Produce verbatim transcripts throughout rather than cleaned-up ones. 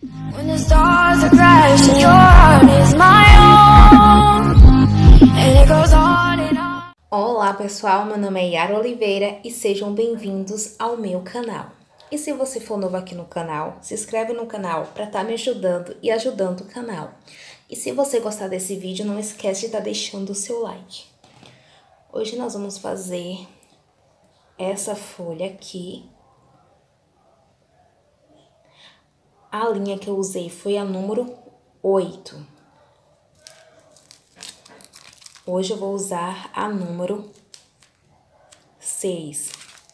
When the stars are crashing, your heart is my own, and it goes on and on. Olá pessoal, meu nome é Yara Oliveira e sejam bem-vindos ao meu canal. E se você for novo aqui no canal, se inscreve no canal para estar me ajudando e ajudando o canal. E se você gostar desse vídeo, não esquece de estar deixando o seu like. Hoje nós vamos fazer essa folha aqui. A linha que eu usei foi a número oito. Hoje eu vou usar a número seis.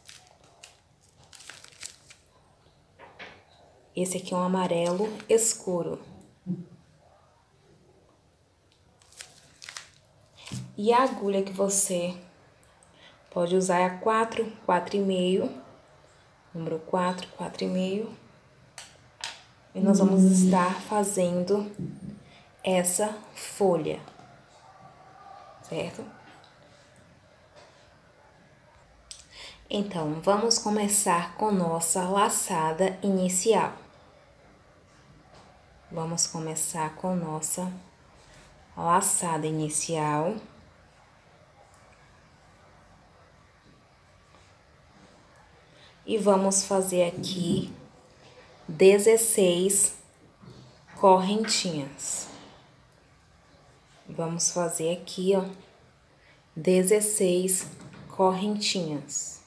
Esse aqui é um amarelo escuro. E a agulha que você pode usar é a quatro, quatro e meio. Número quatro, quatro e meio. E nós vamos estar fazendo essa folha, certo? Então, vamos começar com nossa laçada inicial. Vamos começar com nossa laçada inicial. E vamos fazer aqui dezesseis correntinhas. Vamos fazer aqui, ó, dezesseis correntinhas.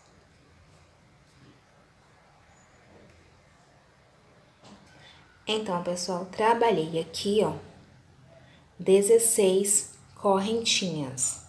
Então, pessoal, trabalhei aqui, ó, dezesseis correntinhas.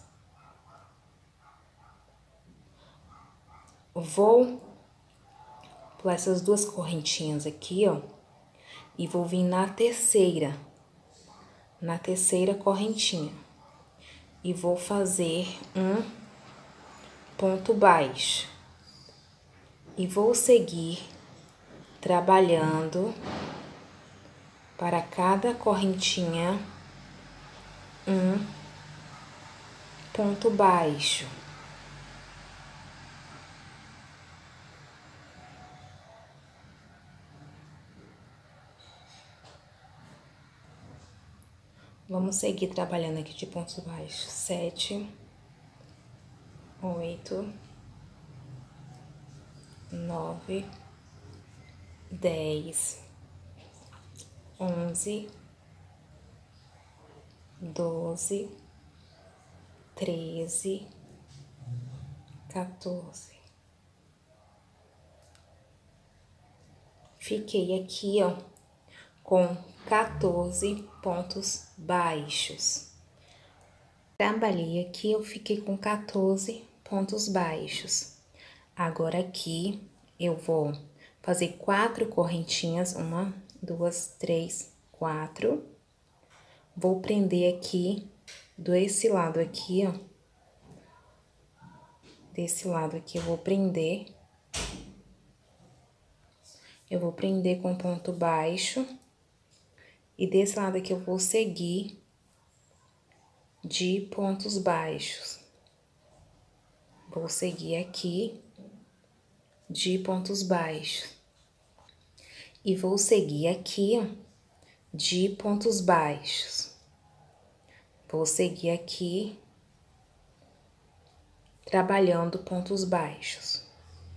Vou pular essas duas correntinhas aqui, ó, e vou vir na terceira, na terceira correntinha. E vou fazer um ponto baixo. E vou seguir trabalhando para cada correntinha um ponto baixo. Vamos seguir trabalhando aqui de pontos baixos. Sete, oito, nove, dez, onze, doze, treze, quatorze. Fiquei aqui, ó, com quatorze pontos baixos. Trabalhei aqui, eu fiquei com quatorze pontos baixos. Agora aqui eu vou fazer quatro correntinhas, uma, duas, três, quatro. Vou prender aqui, desse lado aqui, ó. Desse lado aqui eu vou prender. Eu vou prender com ponto baixo. E desse lado aqui eu vou seguir de pontos baixos. Vou seguir aqui de pontos baixos. E vou seguir aqui, ó, de pontos baixos. Vou seguir aqui trabalhando pontos baixos.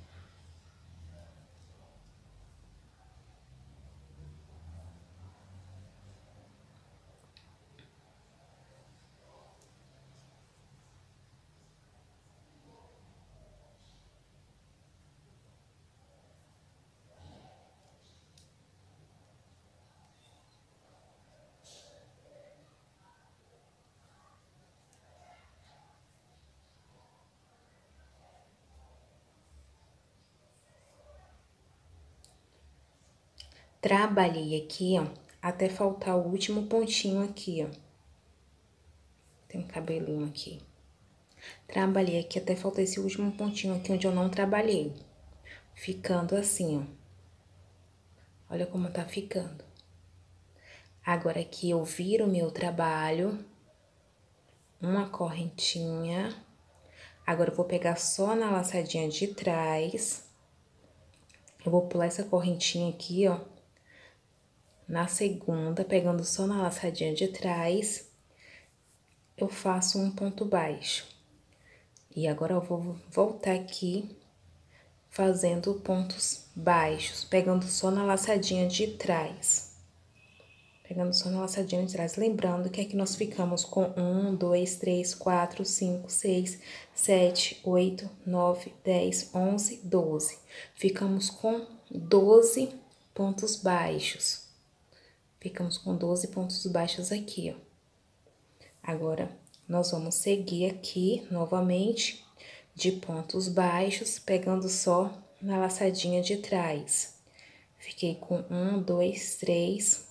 Trabalhei aqui, ó, até faltar o último pontinho aqui, ó. Tem um cabelinho aqui. Trabalhei aqui até faltar esse último pontinho aqui, onde eu não trabalhei. Ficando assim, ó. Olha como tá ficando. Agora aqui eu viro o meu trabalho. Uma correntinha. Agora eu vou pegar só na laçadinha de trás. Eu vou pular essa correntinha aqui, ó. Na segunda, pegando só na laçadinha de trás, eu faço um ponto baixo. E agora eu vou voltar aqui, fazendo pontos baixos, pegando só na laçadinha de trás. Pegando só na laçadinha de trás. Lembrando que aqui nós ficamos com um, dois, três, quatro, cinco, seis, sete, oito, nove, dez, onze, doze. Ficamos com doze pontos baixos. Ficamos com doze pontos baixos aqui, ó. Agora, nós vamos seguir aqui, novamente, de pontos baixos, pegando só na laçadinha de trás. Fiquei com um, dois, três,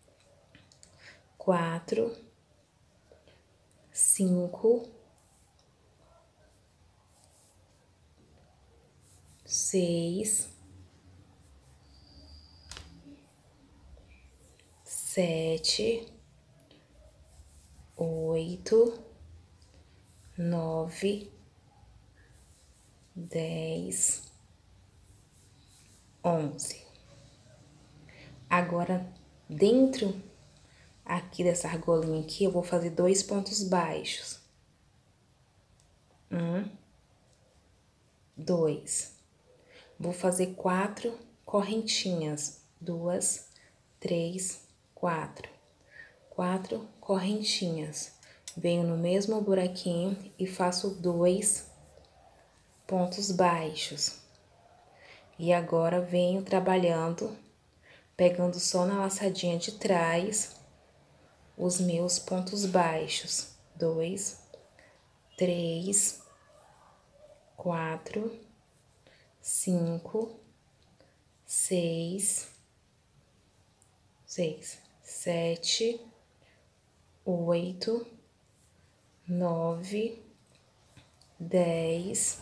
quatro, cinco, seis, sete, oito, nove, dez, onze. Agora, dentro aqui dessa argolinha aqui, eu vou fazer dois pontos baixos. Um, dois. Vou fazer quatro correntinhas. Duas, três, quatro. Quatro correntinhas. Venho no mesmo buraquinho e faço dois pontos baixos. E agora, venho trabalhando, pegando só na laçadinha de trás, os meus pontos baixos. Dois, três, quatro, cinco, seis, seis, sete, oito, nove, dez,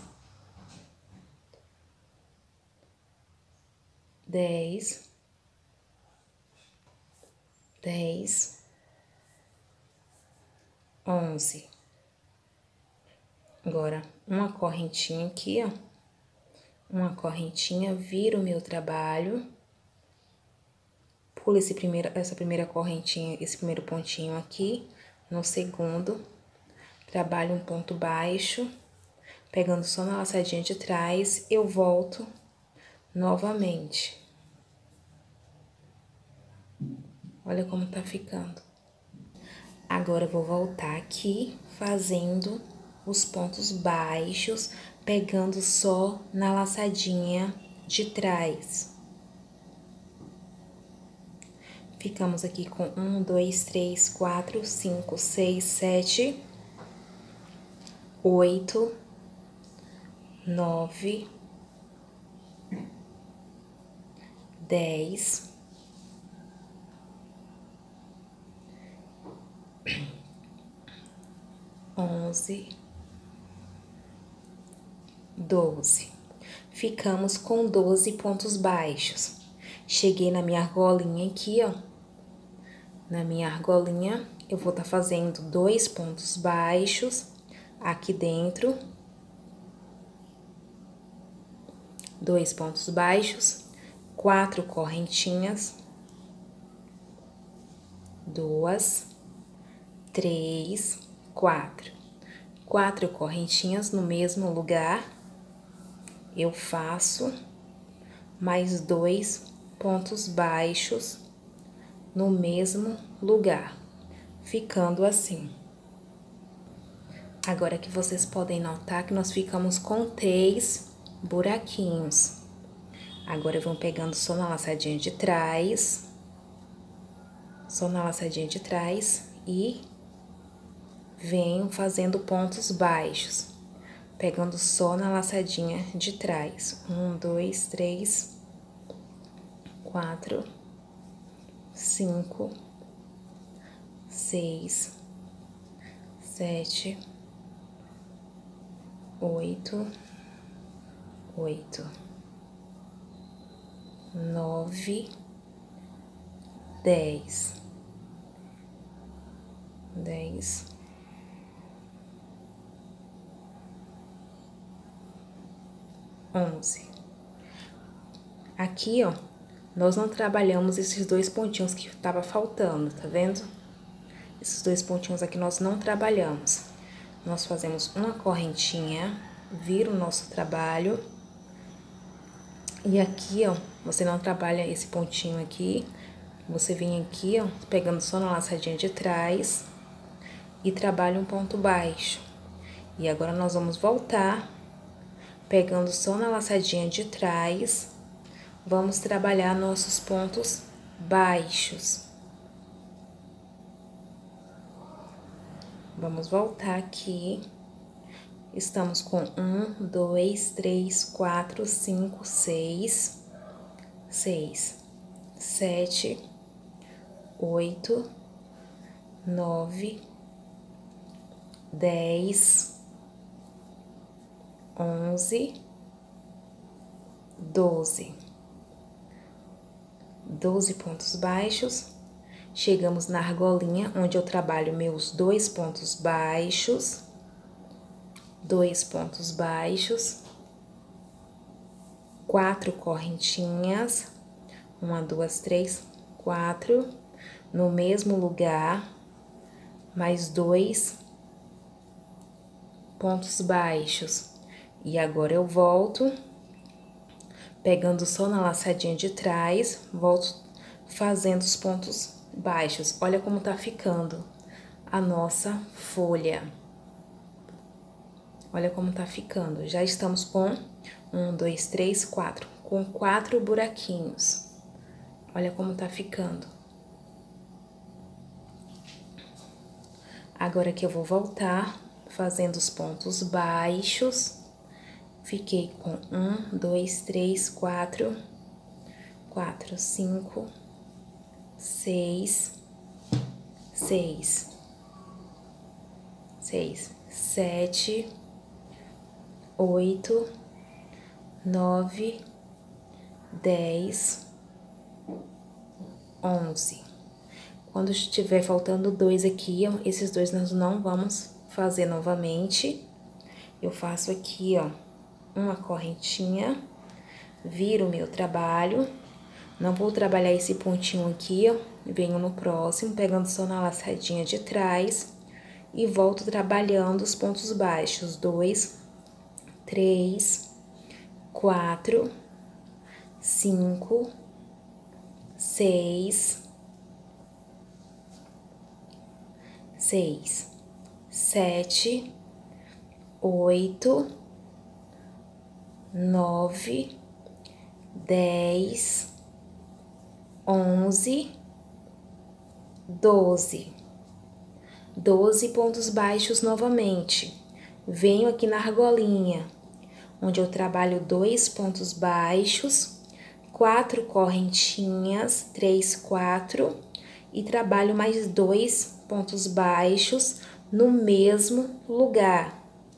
dez, dez, onze. Agora, uma correntinha aqui, ó. Uma correntinha, viro o meu trabalho. Pulo esse primeiro, essa primeira correntinha, esse primeiro pontinho aqui. No segundo, trabalho um ponto baixo. Pegando só na laçadinha de trás, eu volto novamente. Olha como tá ficando. Agora, eu vou voltar aqui, fazendo os pontos baixos, pegando só na laçadinha de trás. Ficamos aqui com um, dois, três, quatro, cinco, seis, sete, oito, nove, dez, onze, doze. Ficamos com doze pontos baixos. Cheguei na minha argolinha aqui, ó. Na minha argolinha, eu vou tá fazendo dois pontos baixos aqui dentro. Dois pontos baixos, quatro correntinhas. Duas, três, quatro. Quatro correntinhas no mesmo lugar. Eu faço mais dois pontos baixos no mesmo lugar, ficando assim. Agora que vocês podem notar que nós ficamos com três buraquinhos. Agora, eu vou pegando só na laçadinha de trás, só na laçadinha de trás e venho fazendo pontos baixos, pegando só na laçadinha de trás. Um, dois, três, quatro, cinco, seis, sete, oito, oito, nove, dez, dez, onze. Aqui, ó, nós não trabalhamos esses dois pontinhos que tava faltando, tá vendo? Esses dois pontinhos aqui nós não trabalhamos. Nós fazemos uma correntinha, vira o nosso trabalho. E aqui, ó, você não trabalha esse pontinho aqui. Você vem aqui, ó, pegando só na laçadinha de trás e trabalha um ponto baixo. E agora nós vamos voltar, pegando só na laçadinha de trás, vamos trabalhar nossos pontos baixos. Vamos voltar aqui. Estamos com um, dois, três, quatro, cinco, seis, seis, sete, oito, nove, dez, onze, doze. Doze pontos baixos. Chegamos na argolinha, onde eu trabalho meus dois pontos baixos. Dois pontos baixos. Quatro correntinhas. Uma, duas, três, quatro. No mesmo lugar. Mais dois pontos baixos. E agora eu volto, pegando só na laçadinha de trás, volto fazendo os pontos baixos. Olha como tá ficando a nossa folha. Olha como tá ficando. Já estamos com um, dois, três, quatro. Com quatro buraquinhos. Olha como tá ficando. Agora que eu vou voltar, fazendo os pontos baixos. Fiquei com um, dois, três, quatro, quatro, cinco, seis, seis, seis, sete, oito, nove, dez, onze. Quando estiver faltando dois aqui, ó, esses dois nós não vamos fazer novamente. Eu faço aqui, ó, uma correntinha, viro o meu trabalho. Não vou trabalhar esse pontinho aqui, ó, venho no próximo, pegando só na laçadinha de trás e volto trabalhando os pontos baixos. Dois, três, quatro, cinco, seis, seis, sete, oito, nove, dez, onze, doze. Doze pontos baixos novamente. Venho aqui na argolinha, onde eu trabalho dois pontos baixos, quatro correntinhas, três, quatro, e trabalho mais dois pontos baixos no mesmo lugar.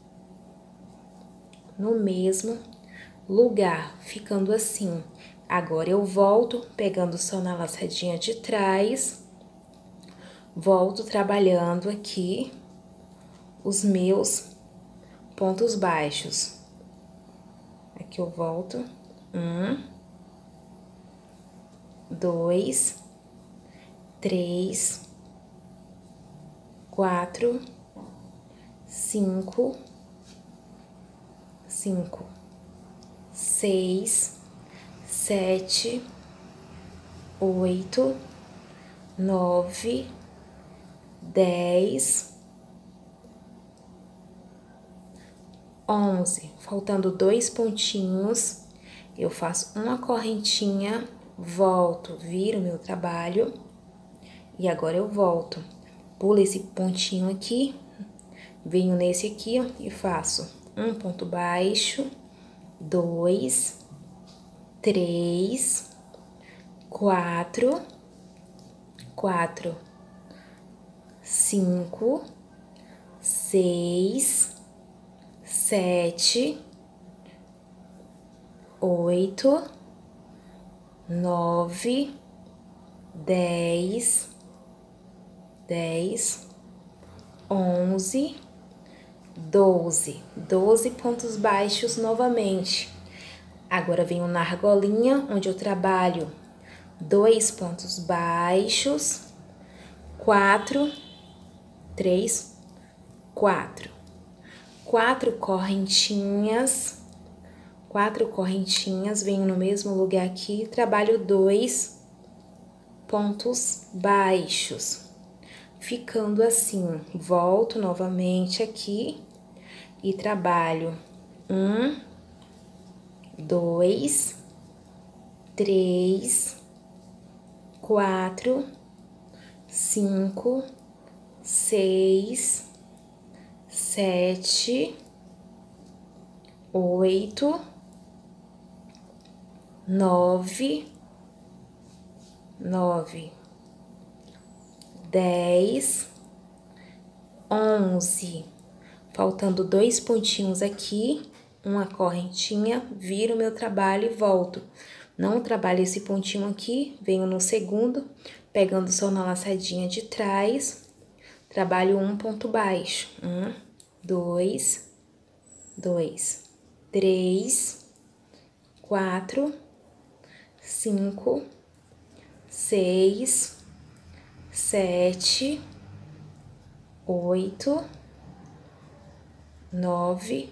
No mesmo lugar, ficando assim. Agora eu volto, pegando só na laçadinha de trás, volto trabalhando aqui os meus pontos baixos. Aqui eu volto, um, dois, três, quatro, cinco, cinco, seis, sete, oito, nove, dez, onze. Faltando dois pontinhos, eu faço uma correntinha, volto, viro meu trabalho e agora eu volto. Pulo esse pontinho aqui, venho nesse aqui, ó, e faço um ponto baixo, dois, três, quatro, quatro, cinco, seis, sete, oito, nove, dez, dez, onze, doze. Doze pontos baixos novamente. Agora venho na argolinha, onde eu trabalho dois pontos baixos, quatro, três, quatro. Quatro correntinhas, quatro correntinhas, venho no mesmo lugar aqui, trabalho dois pontos baixos, ficando assim. Volto novamente aqui e trabalho um, dois, três, quatro, cinco, seis, sete, oito, nove, nove, dez, onze. Faltando dois pontinhos aqui, uma correntinha, viro o meu trabalho e volto. Não trabalho esse pontinho aqui, venho no segundo, pegando só na laçadinha de trás, trabalho um ponto baixo. Um, dois, dois, três, quatro, cinco, seis, sete, oito, nove,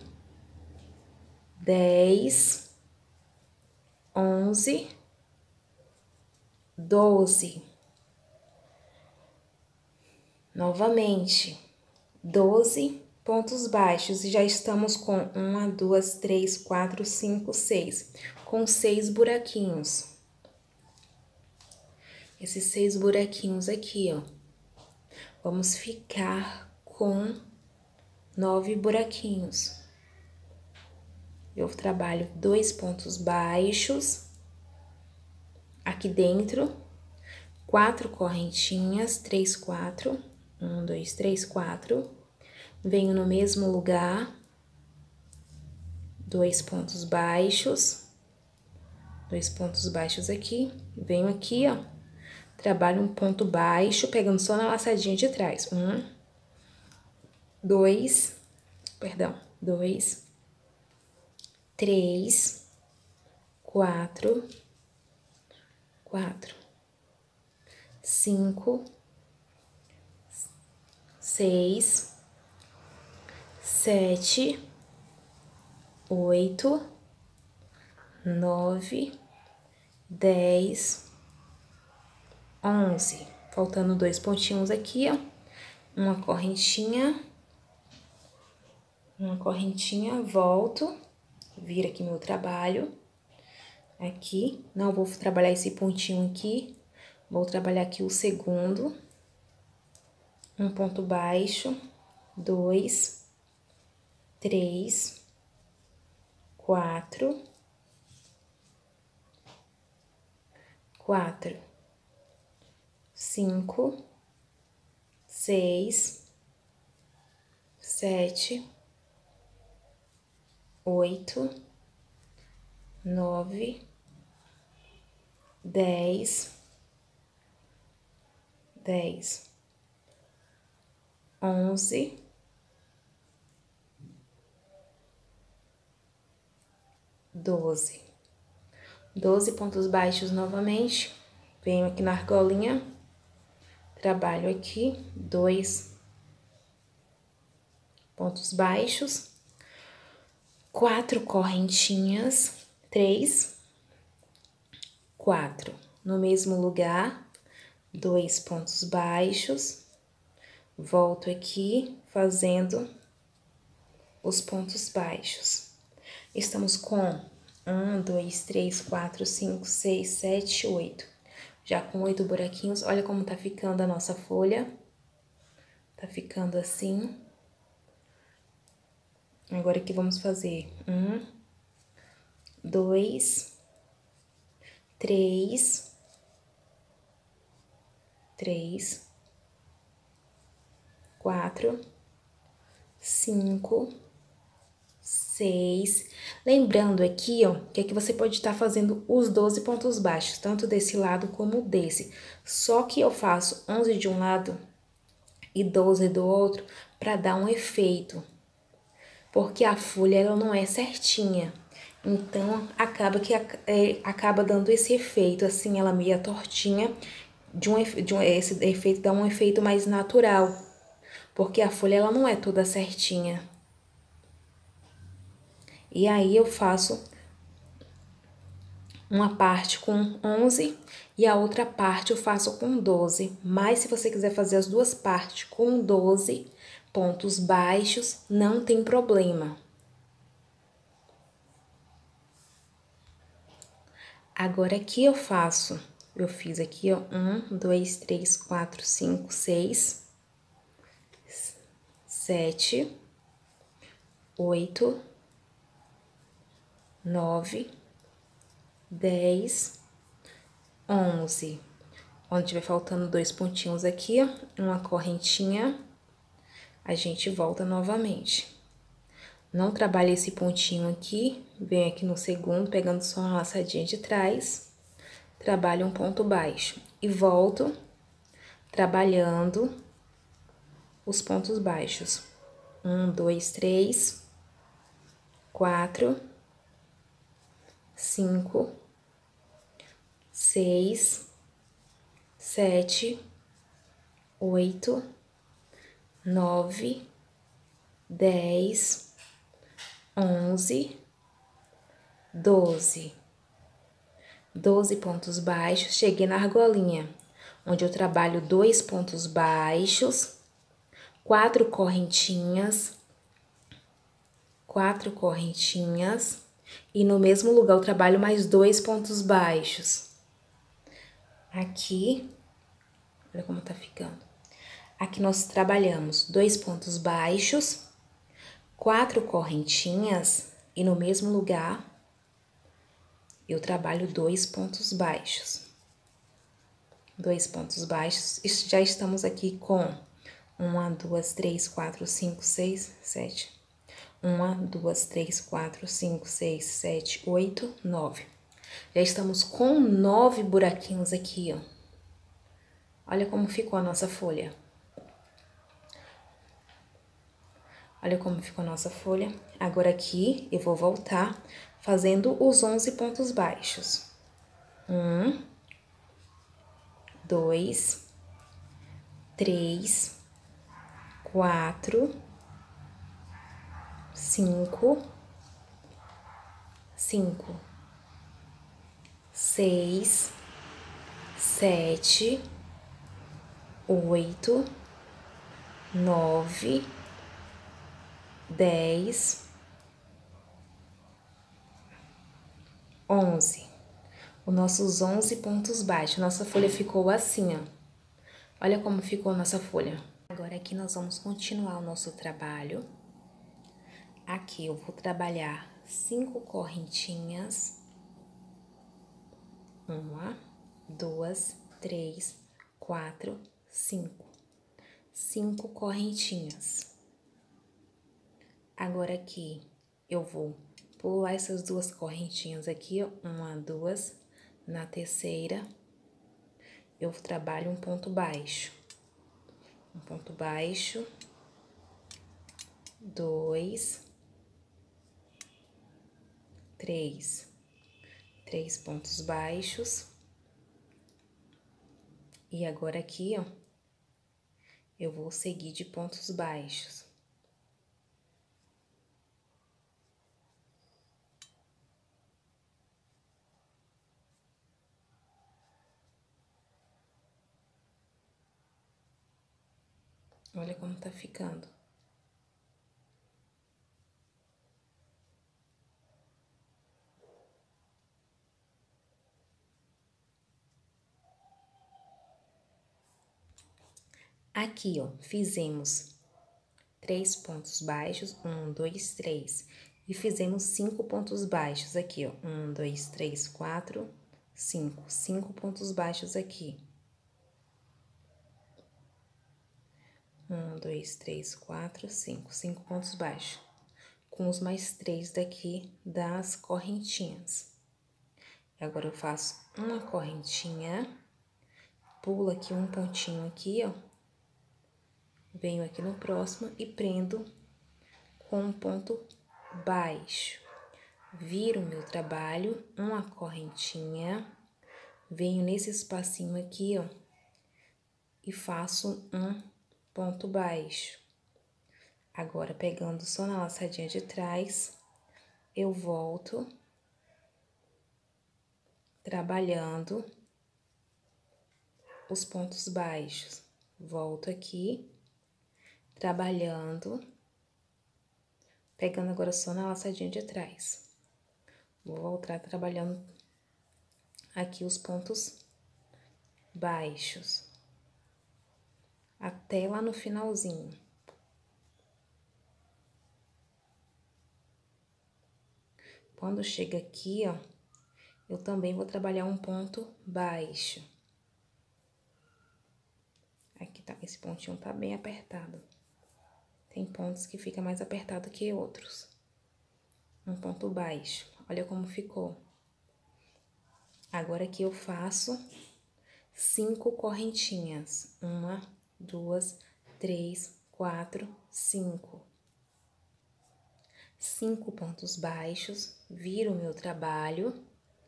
dez, onze, doze. Novamente, doze pontos baixos e já estamos com uma, duas, três, quatro, cinco, seis, com seis buraquinhos. Esses seis buraquinhos aqui, ó, vamos ficar com nove buraquinhos. Eu trabalho dois pontos baixos aqui dentro, quatro correntinhas, três, quatro, um, dois, três, quatro. Venho no mesmo lugar, dois pontos baixos, dois pontos baixos aqui, venho aqui, ó, trabalho um ponto baixo, pegando só na laçadinha de trás. Um, dois, perdão, dois, três, quatro, quatro, cinco, seis, sete, oito, nove, dez, onze. Faltando dois pontinhos aqui, ó, uma correntinha, uma correntinha, volto, vira aqui meu trabalho, aqui, não vou trabalhar esse pontinho aqui, vou trabalhar aqui o segundo, um ponto baixo, dois, três, quatro, quatro, cinco, seis, sete, oito, nove, dez, dez, onze, doze. Doze pontos baixos novamente. Venho aqui na argolinha, trabalho aqui, dois pontos baixos, quatro correntinhas, três, quatro. No mesmo lugar, dois pontos baixos, volto aqui fazendo os pontos baixos. Estamos com um, dois, três, quatro, cinco, seis, sete, oito. Já com oito buraquinhos, olha como tá ficando a nossa folha. Tá ficando assim. Agora aqui vamos fazer um, dois, três, três, quatro, cinco, seis. Lembrando aqui, ó, que aqui você pode estar fazendo os doze pontos baixos, tanto desse lado como desse. Só que eu faço onze de um lado e doze do outro para dar um efeito. Porque a folha, ela não é certinha. Então, acaba que é, acaba dando esse efeito, assim, ela meia tortinha, de um, de um, esse efeito dá um efeito mais natural, porque a folha ela não é toda certinha. E aí eu faço uma parte com onze e a outra parte eu faço com doze. Mas se você quiser fazer as duas partes com doze pontos baixos, não tem problema. Agora aqui eu faço, eu fiz aqui, ó, um, dois, três, quatro, cinco, seis, sete, oito, nove, dez, onze. Onde tiver faltando dois pontinhos aqui, ó, uma correntinha, a gente volta novamente. Não trabalhe esse pontinho aqui, vem aqui no segundo, pegando só uma laçadinha de trás, trabalho um ponto baixo e volto trabalhando os pontos baixos. Um, dois, três, quatro, cinco, seis, sete, oito, nove, dez, onze, doze. doze pontos baixos, cheguei na argolinha, onde eu trabalho dois pontos baixos, quatro correntinhas, quatro correntinhas, e no mesmo lugar eu trabalho mais dois pontos baixos. Aqui, olha como tá ficando. Aqui nós trabalhamos dois pontos baixos, quatro correntinhas, e no mesmo lugar eu trabalho dois pontos baixos. Dois pontos baixos, já estamos aqui com uma, duas, três, quatro, cinco, seis, sete. Uma, duas, três, quatro, cinco, seis, sete, oito, nove. Já estamos com nove buraquinhos aqui, ó. Olha como ficou a nossa folha. Olha como ficou a nossa folha. Agora aqui eu vou voltar fazendo os onze pontos baixos. Um, dois, três, quatro, cinco, cinco, seis, sete, oito, nove, dez, onze. Os nossos onze pontos baixos. Nossa folha ficou assim, ó. Olha como ficou a nossa folha. Agora aqui nós vamos continuar o nosso trabalho. Aqui eu vou trabalhar cinco correntinhas. Uma, duas, três, quatro, cinco. Cinco correntinhas. Agora aqui eu vou pular essas duas correntinhas aqui, ó. Uma, duas. Na terceira, eu trabalho um ponto baixo. Um ponto baixo. Dois. Três. Três pontos baixos. E agora aqui, ó, eu vou seguir de pontos baixos. Olha como tá ficando. Aqui, ó, fizemos três pontos baixos, um, dois, três. E fizemos cinco pontos baixos aqui, ó. Um, dois, três, quatro, cinco. Cinco pontos baixos aqui. Um, dois, três, quatro, cinco. Cinco pontos baixos. Com os mais três daqui das correntinhas. Agora eu faço uma correntinha, pulo aqui um pontinho aqui, ó. Venho aqui no próximo e prendo com um ponto baixo. viro o meu trabalho, uma correntinha, venho nesse espacinho aqui, ó, e faço um ponto baixo. Agora, pegando só na laçadinha de trás, eu volto, trabalhando os pontos baixos. Volto aqui, trabalhando, pegando agora só na laçadinha de trás. Vou voltar trabalhando aqui os pontos baixos, até lá no finalzinho. Quando chega aqui, ó, eu também vou trabalhar um ponto baixo. Aqui tá, esse pontinho tá bem apertado. Tem pontos que fica mais apertado que outros. Um ponto baixo. Olha como ficou. Agora aqui eu faço cinco correntinhas. Uma, duas, três, quatro, cinco. Cinco pontos baixos. Viro o meu trabalho.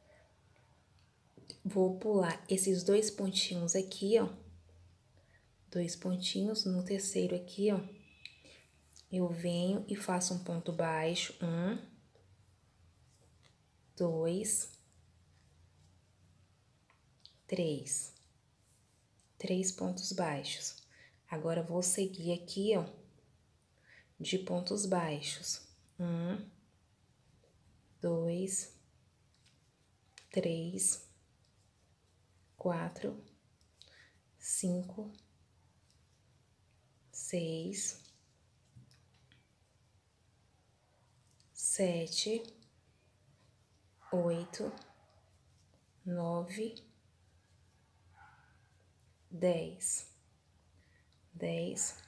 Vou pular esses dois pontinhos aqui, ó. Dois pontinhos. No terceiro aqui, ó, eu venho e faço um ponto baixo. Um, dois, três. Três pontos baixos. Agora, vou seguir aqui, ó, de pontos baixos. Um, dois, três, quatro, cinco, seis, sete, oito, nove, dez, dez,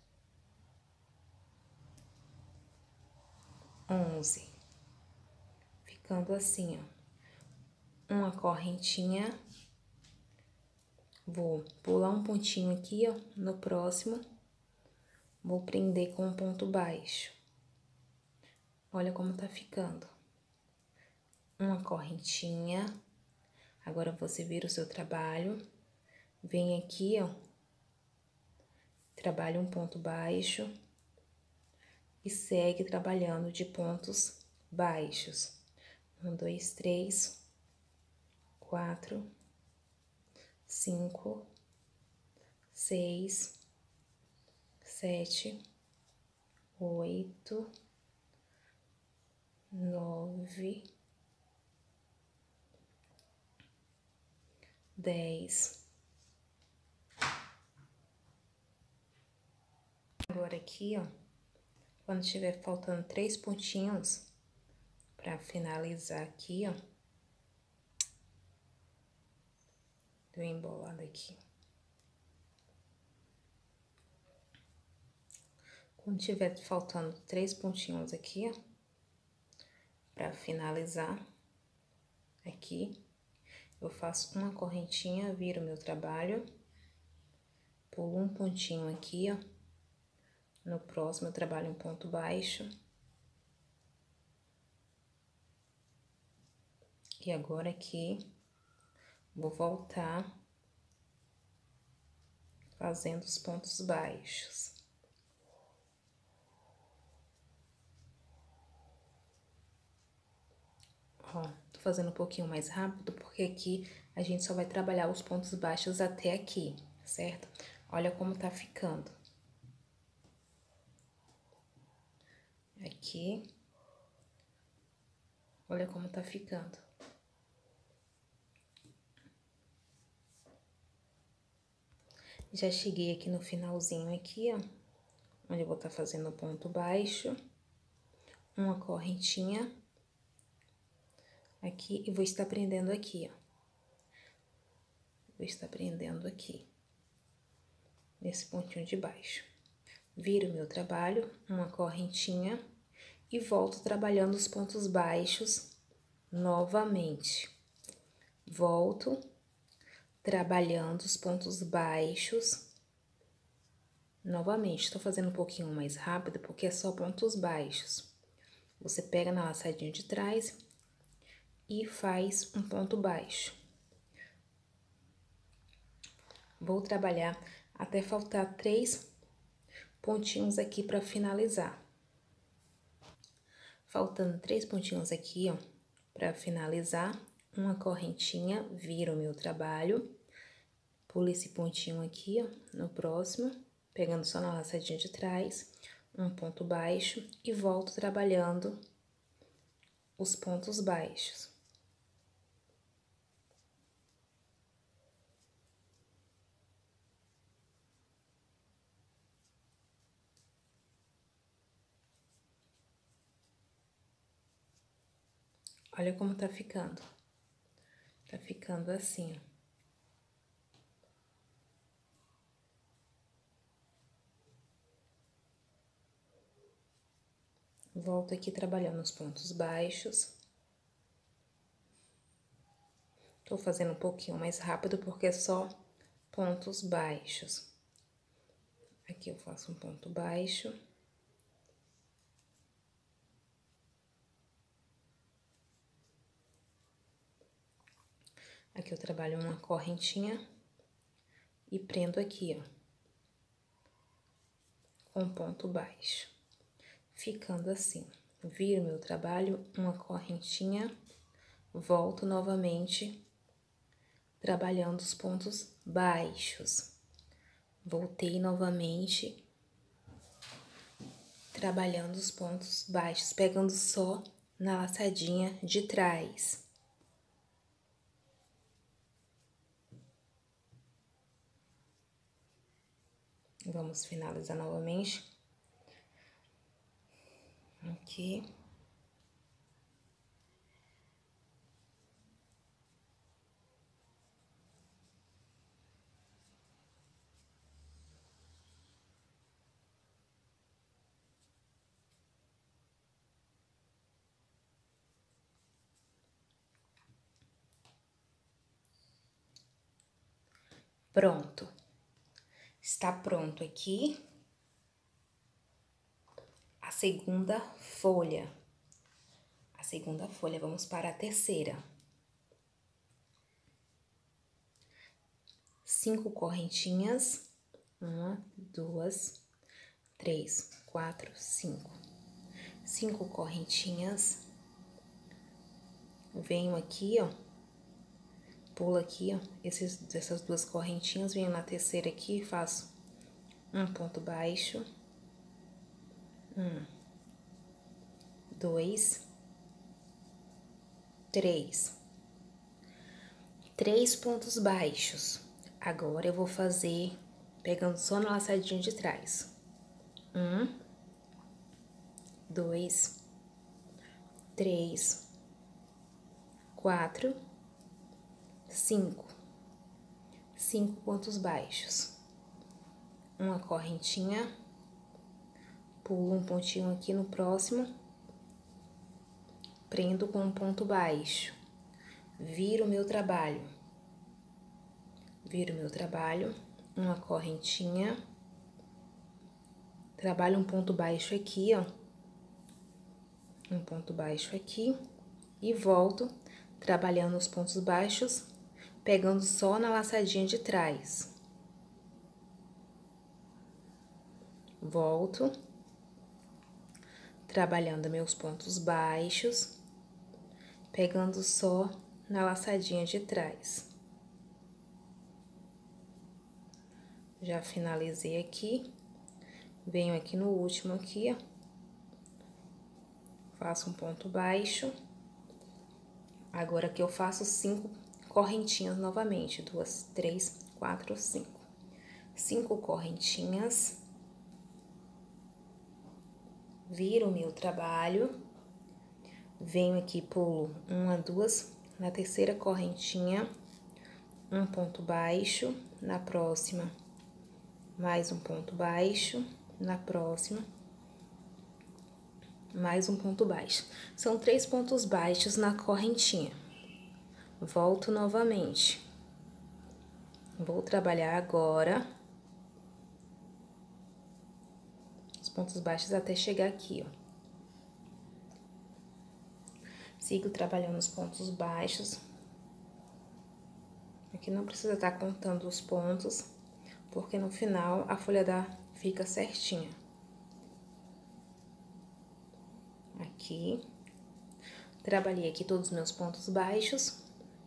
onze, ficando assim, ó, uma correntinha, vou pular um pontinho aqui, ó, no próximo, vou prender com um ponto baixo. Olha como tá ficando. Uma correntinha, agora você vira o seu trabalho, vem aqui, ó, trabalha um ponto baixo e segue trabalhando de pontos baixos. Um, dois, três, quatro, cinco, seis, sete, oito, nove, dez. Agora aqui, ó, quando tiver faltando três pontinhos pra finalizar aqui, ó, deu embolado aqui. Quando tiver faltando três pontinhos aqui, ó, pra finalizar aqui, eu faço uma correntinha, viro meu trabalho, pulo um pontinho aqui, ó. No próximo, eu trabalho um ponto baixo. E agora aqui, vou voltar fazendo os pontos baixos. Ó, tô fazendo um pouquinho mais rápido, porque aqui a gente só vai trabalhar os pontos baixos até aqui, certo? Olha como tá ficando. Aqui. Olha como tá ficando. Já cheguei aqui no finalzinho aqui, ó, onde eu vou estar fazendo o ponto baixo, uma correntinha aqui e vou estar prendendo aqui, ó. Vou estar prendendo aqui, nesse pontinho de baixo. Viro meu trabalho, uma correntinha e volto trabalhando os pontos baixos novamente. Volto trabalhando os pontos baixos novamente. Tô fazendo um pouquinho mais rápido porque é só pontos baixos. Você pega na laçadinha de trás e faz um ponto baixo. Vou trabalhar até faltar três pontinhos aqui para finalizar. Faltando três pontinhos aqui, ó, para finalizar, uma correntinha, viro o meu trabalho, pulo esse pontinho aqui, ó, no próximo, pegando só na laçadinha de trás, um ponto baixo e volto trabalhando os pontos baixos. Olha como tá ficando. Tá ficando assim, ó. Volto aqui trabalhando os pontos baixos. Tô fazendo um pouquinho mais rápido porque é só pontos baixos. Aqui eu faço um ponto baixo. Aqui eu trabalho uma correntinha e prendo aqui, ó, com ponto baixo, ficando assim. Viro meu trabalho, uma correntinha, volto novamente, trabalhando os pontos baixos. Voltei novamente, trabalhando os pontos baixos, pegando só na laçadinha de trás. Vamos finalizar novamente. Aqui. Pronto. Está pronto aqui a segunda folha. A segunda folha, vamos para a terceira. Cinco correntinhas. Uma, duas, três, quatro, cinco. Cinco correntinhas. Venho aqui, ó. Pulo aqui, ó. Esses, essas duas correntinhas. Venho na terceira aqui e faço um ponto baixo. Um, dois, três. Três pontos baixos. Agora eu vou fazer pegando só na laçadinha de trás. Um, dois, três, quatro, cinco. Cinco pontos baixos. Uma correntinha. Pulo um pontinho aqui no próximo. Prendo com um ponto baixo. Viro o meu trabalho. Viro o meu trabalho. Uma correntinha. Trabalho um ponto baixo aqui, ó. Um ponto baixo aqui. E volto trabalhando os pontos baixos, pegando só na laçadinha de trás. Volto, trabalhando meus pontos baixos, pegando só na laçadinha de trás. Já finalizei aqui, venho aqui no último aqui, ó, faço um ponto baixo. Agora aqui eu faço cinco correntinhas novamente, duas, três, quatro, cinco. Cinco correntinhas. Viro o meu trabalho, venho aqui, pulo uma, duas, na terceira correntinha, um ponto baixo, na próxima, mais um ponto baixo, na próxima, mais um ponto baixo. São três pontos baixos na correntinha. Volto novamente. Vou trabalhar agora os pontos baixos até chegar aqui, ó. Sigo trabalhando os pontos baixos. Aqui não precisa estar contando os pontos, porque no final a folha da fica certinha. Aqui, trabalhei aqui todos os meus pontos baixos.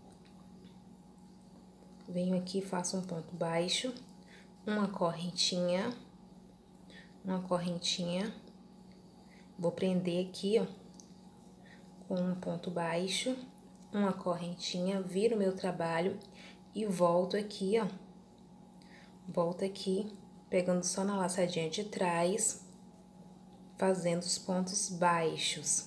Venho aqui, faço um ponto baixo, uma correntinha, uma correntinha. Vou prender aqui, ó, com um ponto baixo, uma correntinha, viro o meu trabalho e volto aqui, ó. Volto aqui, pegando só na laçadinha de trás, fazendo os pontos baixos.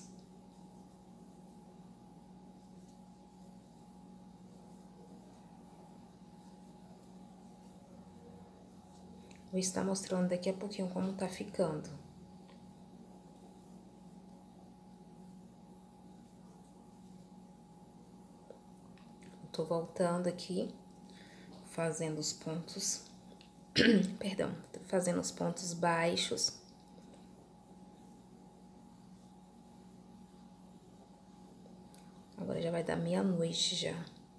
Vou estar mostrando daqui a pouquinho como tá ficando. Tô voltando aqui, fazendo os pontos, perdão, fazendo os pontos baixos. Agora já vai dar meia-noite já.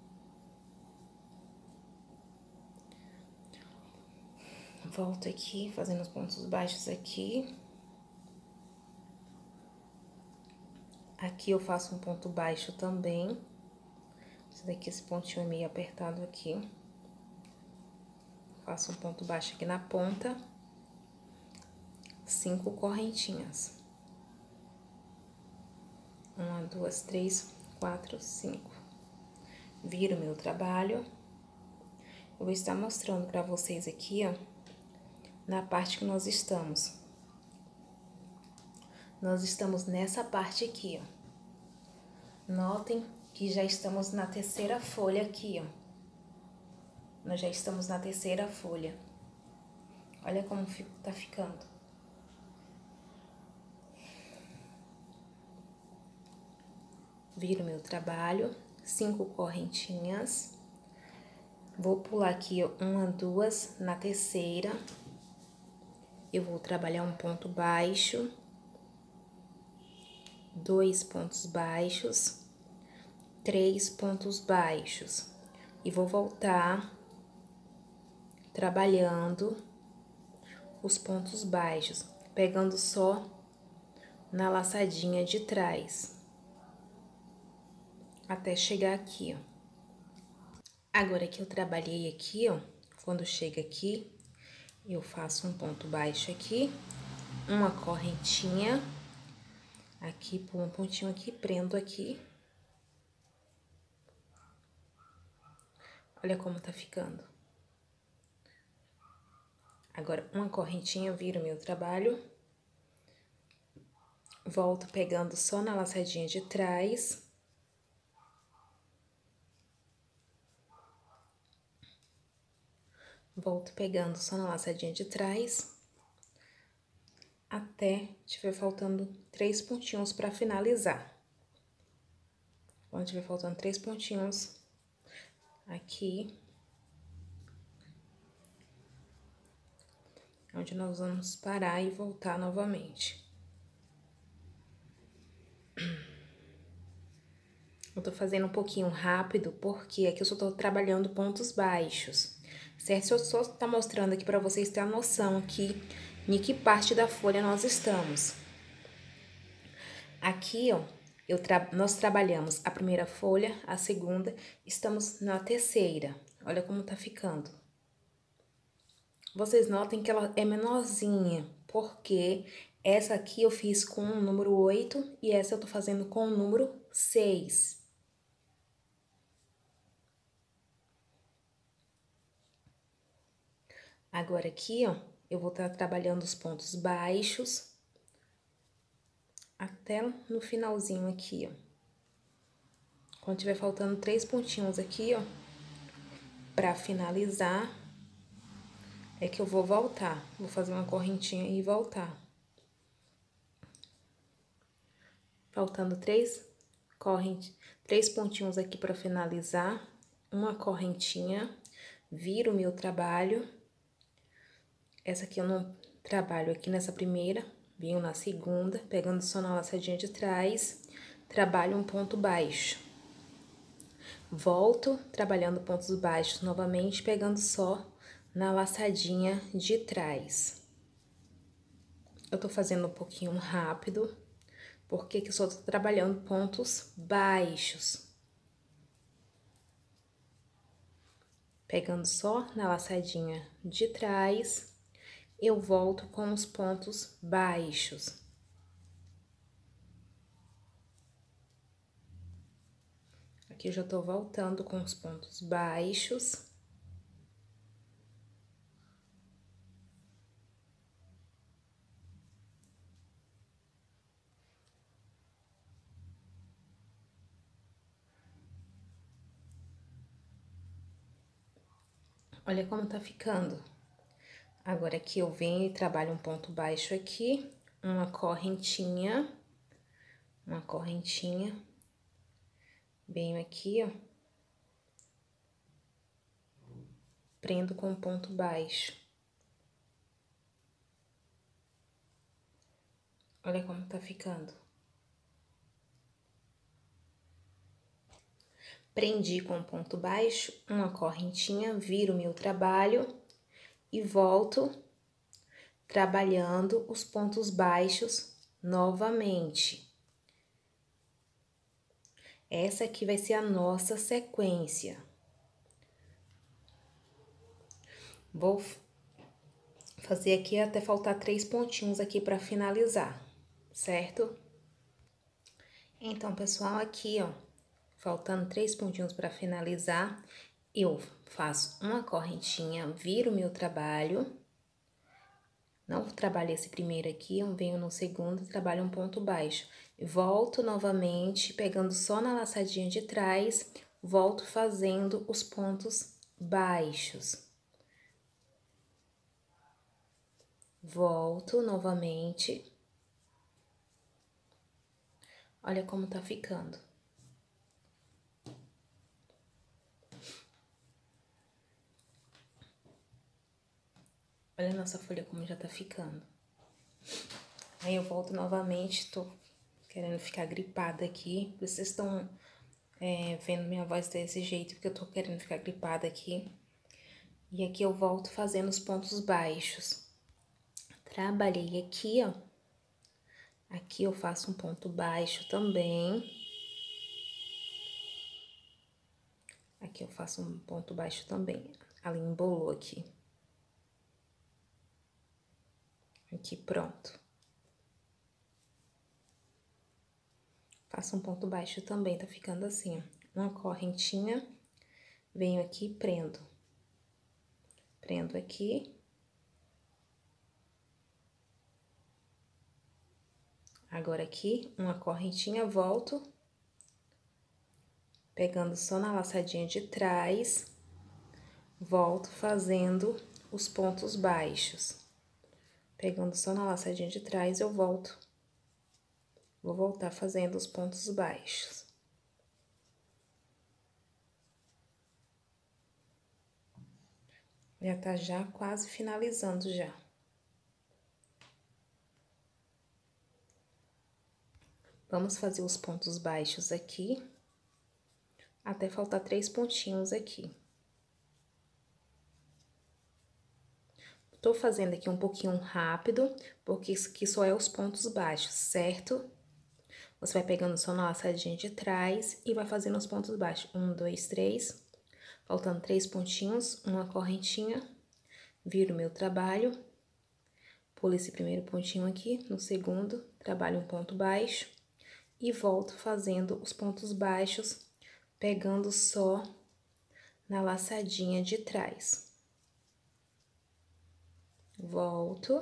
Volto aqui, fazendo os pontos baixos aqui. Aqui eu faço um ponto baixo também. Esse daqui, esse pontinho é meio apertado aqui. Faço um ponto baixo aqui na ponta. Cinco correntinhas. Uma, duas, três, quatro, cinco. Viro meu trabalho. Eu vou estar mostrando pra vocês aqui, ó, na parte que nós estamos. Nós estamos nessa parte aqui, ó. Notem que já estamos na terceira folha aqui, ó. Nós já estamos na terceira folha. Olha como tá ficando. Viro meu trabalho, cinco correntinhas. Vou pular aqui, ó, uma, duas, na terceira. Eu vou trabalhar um ponto baixo. Dois pontos baixos. Três pontos baixos. E vou voltar trabalhando os pontos baixos, pegando só na laçadinha de trás, até chegar aqui, ó. Agora que eu trabalhei aqui, ó, quando chega aqui, eu faço um ponto baixo aqui, uma correntinha, aqui, por um pontinho aqui, prendo aqui. Olha como tá ficando. Agora, uma correntinha, viro meu trabalho. Volto pegando só na laçadinha de trás. Volto pegando só na laçadinha de trás. Até tiver faltando três pontinhos pra finalizar. Quando tiver faltando três pontinhos aqui, onde nós vamos parar e voltar novamente. Eu tô fazendo um pouquinho rápido, porque aqui eu só tô trabalhando pontos baixos, certo? Se eu só tá mostrando aqui pra vocês terem a noção aqui em que parte da folha nós estamos. Aqui, ó, eu tra nós trabalhamos a primeira folha, a segunda, estamos na terceira. Olha como tá ficando. Vocês notem que ela é menorzinha, porque essa aqui eu fiz com o número oito e essa eu tô fazendo com o número seis. Agora aqui, ó, eu vou estar trabalhando os pontos baixos até no finalzinho aqui, ó. Quando tiver faltando três pontinhos aqui, ó, pra finalizar, é que eu vou voltar. Vou fazer uma correntinha e voltar. Faltando três correntes, três pontinhos aqui pra finalizar, uma correntinha, viro o meu trabalho. Essa aqui eu não trabalho aqui nessa primeira, venho na segunda, pegando só na laçadinha de trás, trabalho um ponto baixo. Volto trabalhando pontos baixos novamente, pegando só na laçadinha de trás. Eu tô fazendo um pouquinho rápido, porque que eu só tô trabalhando pontos baixos. Pegando só na laçadinha de trás, eu volto com os pontos baixos. Aqui eu já tô voltando com os pontos baixos. Olha como tá ficando. Agora aqui eu venho e trabalho um ponto baixo aqui, uma correntinha, uma correntinha, venho aqui, ó, prendo com ponto baixo. Olha como tá ficando. Prendi com ponto baixo, uma correntinha, viro meu trabalho e volto trabalhando os pontos baixos novamente. Essa aqui vai ser a nossa sequência. Vou fazer aqui até faltar três pontinhos aqui para finalizar, certo? Então, pessoal, aqui, ó, faltando três pontinhos para finalizar, eu faço uma correntinha, viro meu trabalho. Não trabalho esse primeiro aqui, eu venho no segundo, trabalho um ponto baixo. Volto novamente, pegando só na laçadinha de trás, volto fazendo os pontos baixos. Volto novamente. Olha como tá ficando. Olha a nossa folha como já tá ficando. Aí eu volto novamente, tô querendo ficar gripada aqui. Vocês estão é, vendo minha voz desse jeito, porque eu tô querendo ficar gripada aqui. E aqui eu volto fazendo os pontos baixos. Trabalhei aqui, ó. Aqui eu faço um ponto baixo também. Aqui eu faço um ponto baixo também. Ali embolou aqui. Aqui, pronto. Faço um ponto baixo também, tá ficando assim, ó. Uma correntinha, venho aqui e prendo. Prendo aqui. Agora aqui, uma correntinha, volto. Pegando só na laçadinha de trás, volto fazendo os pontos baixos. Pegando só na laçadinha de trás, eu volto. Vou voltar fazendo os pontos baixos. Já tá já quase finalizando já. Vamos fazer os pontos baixos aqui, até faltar três pontinhos aqui. Tô fazendo aqui um pouquinho rápido, porque isso aqui só é os pontos baixos, certo? Você vai pegando só na laçadinha de trás e vai fazendo os pontos baixos. Um, dois, três. Faltando três pontinhos, uma correntinha. Viro meu trabalho. Pulo esse primeiro pontinho aqui, no segundo, trabalho um ponto baixo. E volto fazendo os pontos baixos, pegando só na laçadinha de trás. Volto.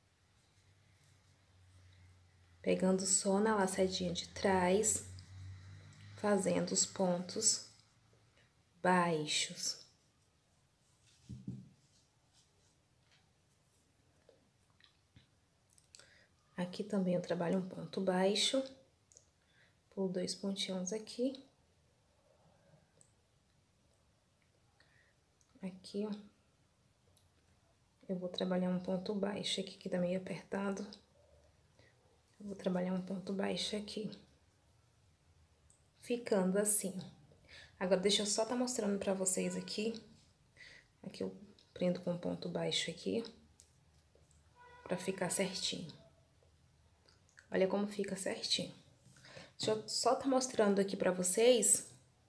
Pegando só na laçadinha de trás, fazendo os pontos baixos. Aqui também eu trabalho um ponto baixo, pulo dois pontinhos aqui. Aqui, ó, eu vou trabalhar um ponto baixo aqui, que tá meio apertado. Eu vou trabalhar um ponto baixo aqui. ficando assim. Agora, deixa eu só tá mostrando pra vocês aqui. Aqui eu prendo com ponto baixo aqui, pra ficar certinho. Olha como fica certinho. Deixa eu só tá mostrando aqui pra vocês.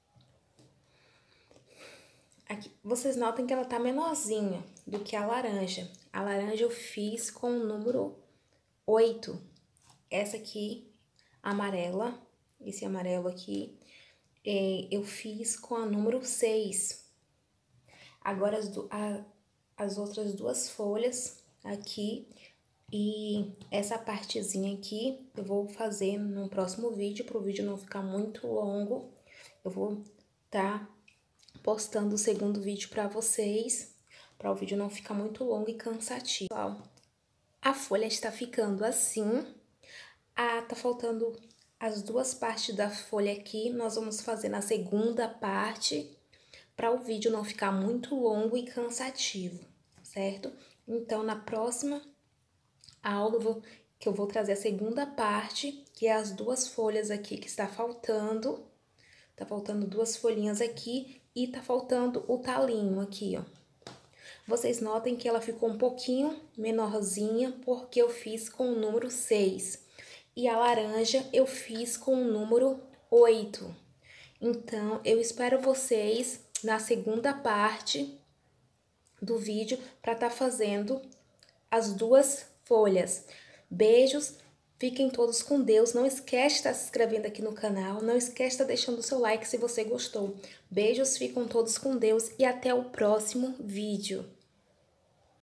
Aqui, vocês notam que ela tá menorzinha do que a laranja. A laranja eu fiz com o número oito. Essa aqui, amarela, esse amarelo aqui, é, eu fiz com a número seis. Agora, as, do, a, as outras duas folhas aqui e essa partezinha aqui, eu vou fazer no próximo vídeo, para o vídeo não ficar muito longo. Eu vou tá postando o segundo vídeo para vocês, para o vídeo não ficar muito longo e cansativo. A folha está ficando assim. Ah, tá faltando as duas partes da folha aqui. Nós vamos fazer na segunda parte, para o vídeo não ficar muito longo e cansativo, certo? Então, na próxima aula, eu vou, que eu vou trazer a segunda parte, que é as duas folhas aqui que está faltando. Tá faltando duas folhinhas aqui e tá faltando o talinho aqui, ó. Vocês notem que ela ficou um pouquinho menorzinha, porque eu fiz com o número seis. E a laranja eu fiz com o número oito. Então, eu espero vocês na segunda parte do vídeo para estar fazendo as duas folhas. Beijos, fiquem todos com Deus. Não esquece de estar se inscrevendo aqui no canal. Não esquece de estar deixando o seu like se você gostou. Beijos, ficam todos com Deus e até o próximo vídeo.